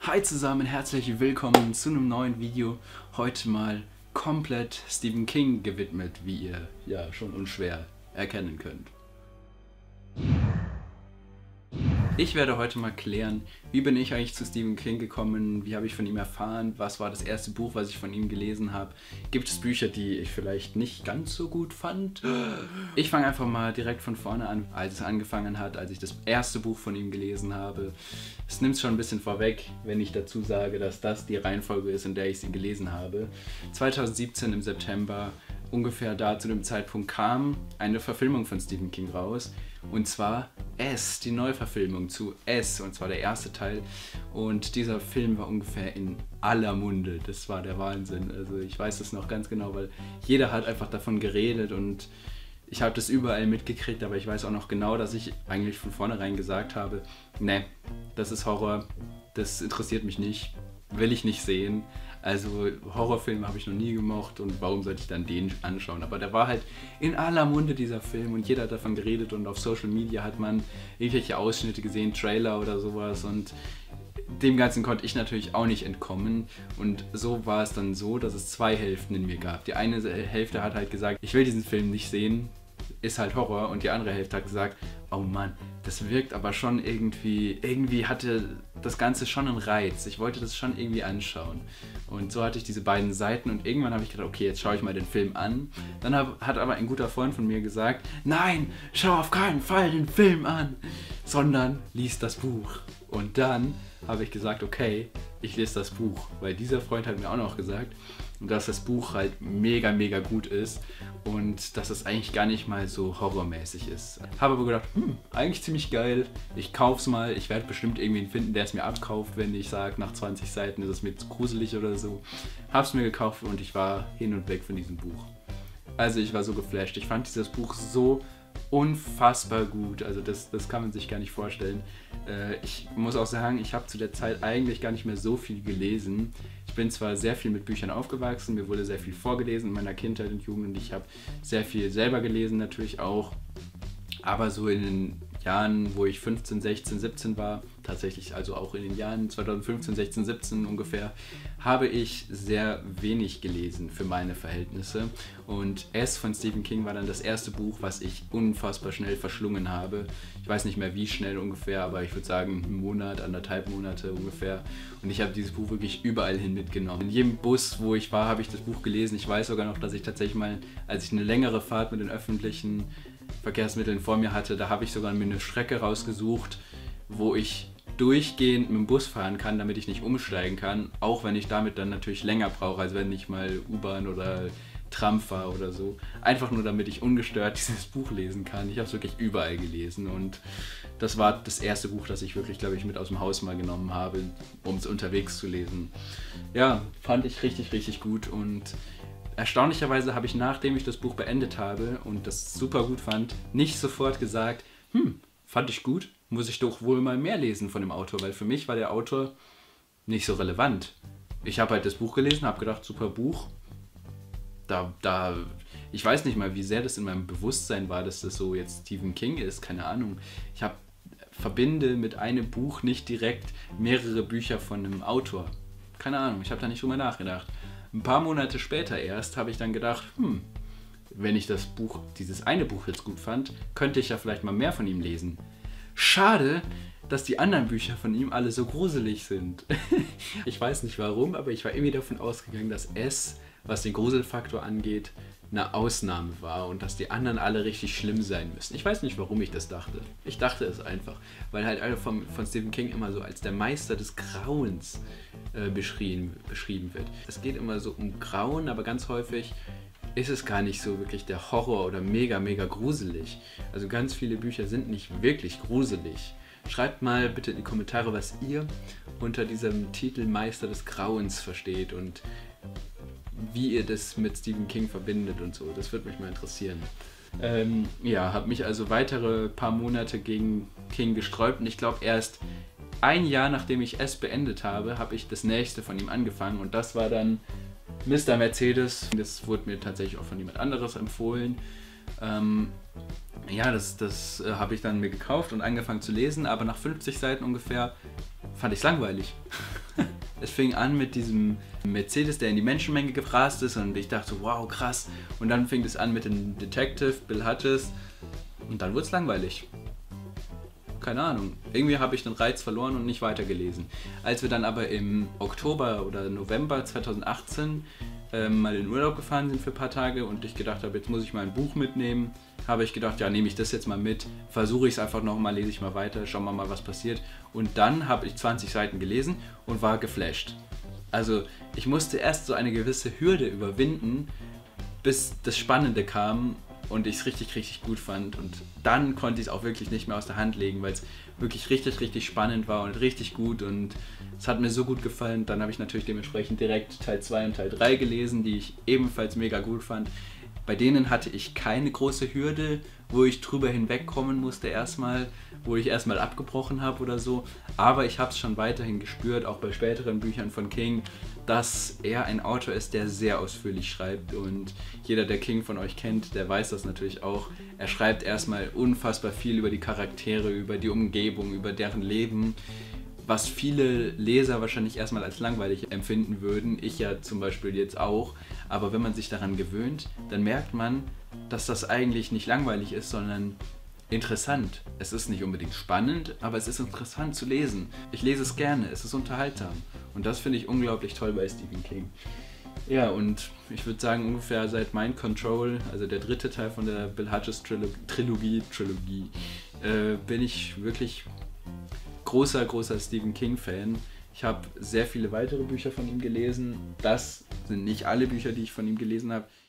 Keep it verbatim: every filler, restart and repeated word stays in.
Hi zusammen, herzlich willkommen zu einem neuen Video. Heute mal komplett Stephen King gewidmet, wie ihr ja schon unschwer erkennen könnt. Ich werde heute mal klären, wie bin ich eigentlich zu Stephen King gekommen, wie habe ich von ihm erfahren, was war das erste Buch, was ich von ihm gelesen habe, gibt es Bücher, die ich vielleicht nicht ganz so gut fand. Ich fange einfach mal direkt von vorne an, als es angefangen hat, als ich das erste Buch von ihm gelesen habe. Es nimmt schon ein bisschen vorweg, wenn ich dazu sage, dass das die Reihenfolge ist, in der ich sie gelesen habe. zweitausendsiebzehn im September, ungefähr da zu dem Zeitpunkt, kam eine Verfilmung von Stephen King raus. Und zwar S, die Neuverfilmung zu S, und zwar der erste Teil. Und dieser Film war ungefähr in aller Munde. Das war der Wahnsinn. Also ich weiß das noch ganz genau, weil jeder hat einfach davon geredet und ich habe das überall mitgekriegt, aber ich weiß auch noch genau, dass ich eigentlich von vornherein gesagt habe, ne, das ist Horror, das interessiert mich nicht, will ich nicht sehen. Also Horrorfilme habe ich noch nie gemocht und warum sollte ich dann den anschauen? Aber der war halt in aller Munde, dieser Film, und jeder hat davon geredet und auf Social Media hat man irgendwelche Ausschnitte gesehen, Trailer oder sowas, und dem Ganzen konnte ich natürlich auch nicht entkommen. Und so war es dann so, dass es zwei Hälften in mir gab. Die eine Hälfte hat halt gesagt, ich will diesen Film nicht sehen, ist halt Horror, und die andere Hälfte hat gesagt, oh Mann, das wirkt aber schon irgendwie, irgendwie hatte das Ganze schon einen Reiz, ich wollte das schon irgendwie anschauen. Und so hatte ich diese beiden Seiten und irgendwann habe ich gedacht, okay, jetzt schaue ich mal den Film an. Dann hab, hat aber ein guter Freund von mir gesagt, nein, schau auf keinen Fall den Film an, sondern lies das Buch. Und dann habe ich gesagt, okay, ich lese das Buch, weil dieser Freund hat mir auch noch gesagt, dass das Buch halt mega, mega gut ist und dass es eigentlich gar nicht mal so horrormäßig ist. Habe aber gedacht, hm, eigentlich ziemlich geil, ich kauf's mal, ich werde bestimmt irgendwen finden, der es mir abkauft, wenn ich sage, nach zwanzig Seiten ist es mir zu gruselig oder so. Hab's mir gekauft und ich war hin und weg von diesem Buch. Also ich war so geflasht, ich fand dieses Buch so unfassbar gut, also das, das kann man sich gar nicht vorstellen. Äh, ich muss auch sagen, ich habe zu der Zeit eigentlich gar nicht mehr so viel gelesen. Ich bin zwar sehr viel mit Büchern aufgewachsen, mir wurde sehr viel vorgelesen in meiner Kindheit und Jugend und ich habe sehr viel selber gelesen natürlich auch, aber so in den Jahren, wo ich fünfzehn, sechzehn, siebzehn war, tatsächlich also auch in den Jahren zweitausendfünfzehn, sechzehn, siebzehn ungefähr, habe ich sehr wenig gelesen für meine Verhältnisse. Und S von Stephen King war dann das erste Buch, was ich unfassbar schnell verschlungen habe. Ich weiß nicht mehr wie schnell ungefähr, aber ich würde sagen einen Monat, anderthalb Monate ungefähr. Und ich habe dieses Buch wirklich überall hin mitgenommen. In jedem Bus, wo ich war, habe ich das Buch gelesen. Ich weiß sogar noch, dass ich tatsächlich mal, als ich eine längere Fahrt mit den öffentlichen Verkehrsmitteln vor mir hatte, da habe ich sogar mir eine Strecke rausgesucht, wo ich durchgehend mit dem Bus fahren kann, damit ich nicht umsteigen kann, auch wenn ich damit dann natürlich länger brauche, als wenn ich mal U-Bahn oder Tram fahre oder so. Einfach nur, damit ich ungestört dieses Buch lesen kann. Ich habe es wirklich überall gelesen und das war das erste Buch, das ich wirklich, glaube ich, mit aus dem Haus mal genommen habe, um es unterwegs zu lesen. Ja, fand ich richtig, richtig gut und erstaunlicherweise habe ich, nachdem ich das Buch beendet habe und das super gut fand, nicht sofort gesagt, hm, fand ich gut, muss ich doch wohl mal mehr lesen von dem Autor, weil für mich war der Autor nicht so relevant. Ich habe halt das Buch gelesen, habe gedacht, super Buch, da, da, ich weiß nicht mal, wie sehr das in meinem Bewusstsein war, dass das so jetzt Stephen King ist, keine Ahnung. Ich habe, verbinde mit einem Buch nicht direkt mehrere Bücher von einem Autor. Keine Ahnung, ich habe da nicht drüber nachgedacht. Ein paar Monate später erst habe ich dann gedacht, hm, wenn ich das Buch, dieses eine Buch jetzt gut fand, könnte ich ja vielleicht mal mehr von ihm lesen. Schade, dass die anderen Bücher von ihm alle so gruselig sind. Ich weiß nicht warum, aber ich war irgendwie davon ausgegangen, dass S, was den Gruselfaktor angeht, eine Ausnahme war und dass die anderen alle richtig schlimm sein müssen. Ich weiß nicht, warum ich das dachte. Ich dachte es einfach, weil halt alle von, von Stephen King immer so als der Meister des Grauens äh, beschrieben, beschrieben wird. Es geht immer so um Grauen, aber ganz häufig ist es gar nicht so wirklich der Horror oder mega, mega gruselig. Also ganz viele Bücher sind nicht wirklich gruselig. Schreibt mal bitte in die Kommentare, was ihr unter diesem Titel Meister des Grauens versteht und wie ihr das mit Stephen King verbindet und so. Das würde mich mal interessieren. Ähm, ja, habe mich also weitere paar Monate gegen King gesträubt und ich glaube erst ein Jahr nachdem ich es beendet habe, habe ich das nächste von ihm angefangen und das war dann Mister Mercedes. Das wurde mir tatsächlich auch von jemand anderes empfohlen. Ähm, ja, das, das äh, habe ich dann mir gekauft und angefangen zu lesen, aber nach fünfzig Seiten ungefähr fand ich es langweilig. Es fing an mit diesem Mercedes, der in die Menschenmenge gerast ist und ich dachte, wow, krass. Und dann fing es an mit dem Detective, Bill Hutchins und dann wurde es langweilig. Keine Ahnung. Irgendwie habe ich den Reiz verloren und nicht weitergelesen. Als wir dann aber im Oktober oder November zweitausendachtzehn ähm, mal in Urlaub gefahren sind für ein paar Tage und ich gedacht habe, jetzt muss ich mal ein Buch mitnehmen, habe ich gedacht, ja, nehme ich das jetzt mal mit, versuche ich es einfach nochmal, lese ich mal weiter, schauen wir mal, was passiert. Und dann habe ich zwanzig Seiten gelesen und war geflasht. Also ich musste erst so eine gewisse Hürde überwinden, bis das Spannende kam und ich es richtig, richtig gut fand. Und dann konnte ich es auch wirklich nicht mehr aus der Hand legen, weil es wirklich richtig, richtig spannend war und richtig gut und es hat mir so gut gefallen. Dann habe ich natürlich dementsprechend direkt Teil zwei und Teil drei gelesen, die ich ebenfalls mega gut fand. Bei denen hatte ich keine große Hürde, wo ich drüber hinwegkommen musste erstmal, wo ich erstmal abgebrochen habe oder so. Aber ich habe es schon weiterhin gespürt, auch bei späteren Büchern von King, dass er ein Autor ist, der sehr ausführlich schreibt. Und jeder, der King von euch kennt, der weiß das natürlich auch. Er schreibt erstmal unfassbar viel über die Charaktere, über die Umgebung, über deren Leben, was viele Leser wahrscheinlich erstmal als langweilig empfinden würden, ich ja zum Beispiel jetzt auch, aber wenn man sich daran gewöhnt, dann merkt man, dass das eigentlich nicht langweilig ist, sondern interessant. Es ist nicht unbedingt spannend, aber es ist interessant zu lesen. Ich lese es gerne, es ist unterhaltsam und das finde ich unglaublich toll bei Stephen King. Ja, und ich würde sagen, ungefähr seit Mind Control, also der dritte Teil von der Bill Hutchins Trilogie, Trilogie äh, bin ich wirklich großer, großer Stephen King-Fan. Ich habe sehr viele weitere Bücher von ihm gelesen. Das sind nicht alle Bücher, die ich von ihm gelesen habe.